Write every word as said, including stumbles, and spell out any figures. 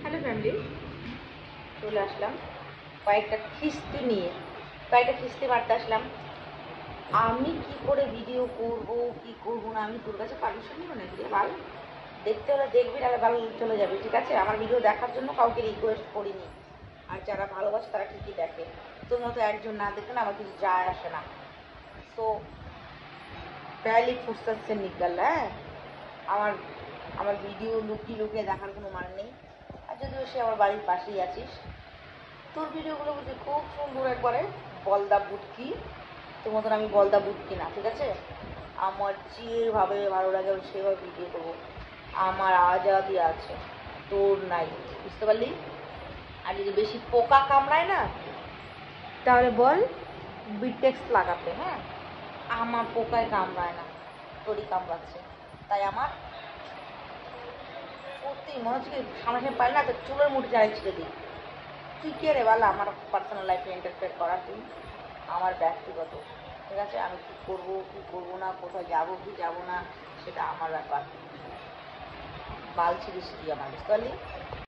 Hello family, চলে আসলাম কয়েকটা কিস্তি নিয়ে কয়েকটা কিস্তি মারতে আসলাম। আমি কি করে ভিডিও করব কি করব না, আমি তোর কাছে পারমিশন নেবো নাকি রে বাল? দেখতে হলে দেখবি, তাহলে বাল চলে যাবে, ঠিক আছে? আমার ভিডিও দেখার জন্য কাউকে রিকোয়েস্ট করিনি, আর যারা ভালোবাসে তারা ঠিকই দেখে। তোর মতো একজন না দেখলে না আমার কিছু যায় আসে না। সো पहली फुर्सत से निकल है। আমার আমার ভিডিও লুকিয়ে লুকিয়ে দেখার কোনো মানে নেই। আর যদিও সে আমার বাড়ির পাশেই আছিস, তোর ভিডিওগুলো বুঝি খুব সুন্দর, একবারে বলদা বুটকি। তোর মতন আমি বলদা বুটকি না, ঠিক আছে? আমার যেভাবে ভালো লাগে আমি সেভাবে ভিডিও করবো। আমার আজাদি আছে, তোর নাই, বুঝতে পারলি? আর যদি বেশি পোকা কামড়ায় না, তাহলে বল বিটেক্স লাগাতে। হ্যাঁ, আমার পোকায় কামড়ায় না, তোরই কামড়াচ্ছে। তাই আমার সত্যি মনে হচ্ছে কি সামনে পাই না তো চুলের মুঠি যাই ছিঁড়ে দিই। তুই কে রে বল আমার পার্সোনাল লাইফে ইন্টারফেয়ার করা? তুই আমার ব্যক্তিগত, ঠিক আছে? আমি কী করবো কী করবো না, কোথায় যাবো কি যাবো না, সেটা আমার ব্যাপার। বাল ছিঁড়িস তুই আমার, বুঝতে পারলি?